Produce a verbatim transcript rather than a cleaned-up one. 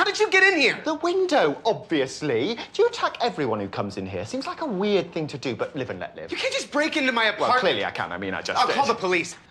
did you get in here? The window, obviously. Do you attack everyone who comes in here? Seems like a weird thing to do, but live and let live. You can't just break into my apartment. Well, clearly I can. I mean, I just I'll did. call the police.